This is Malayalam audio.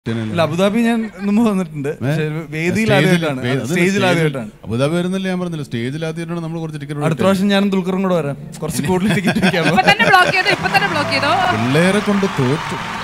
അല്ല, അബുദാബി ഞാൻ മുമ്പ് വന്നിട്ടുണ്ട്. വേദിയിൽ ആദ്യമായിട്ടാണ്, സ്റ്റേജിൽ ആദ്യമായിട്ടാണ്. അബുദാബി വരുന്നില്ല, ഞാൻ പറഞ്ഞില്ല, സ്റ്റേജിൽ ആദ്യമായിട്ടാണ് നമ്മൾ കുറച്ച് ടിക്കറ്റ്. അടുത്ത പ്രാവശ്യം ഞാനും ദുൽഖറും കൂടെ വരാം, കുറച്ച് കൂടുതൽ ടിക്കറ്റ് പിള്ളേരെ കൊണ്ട് തോറ്റു.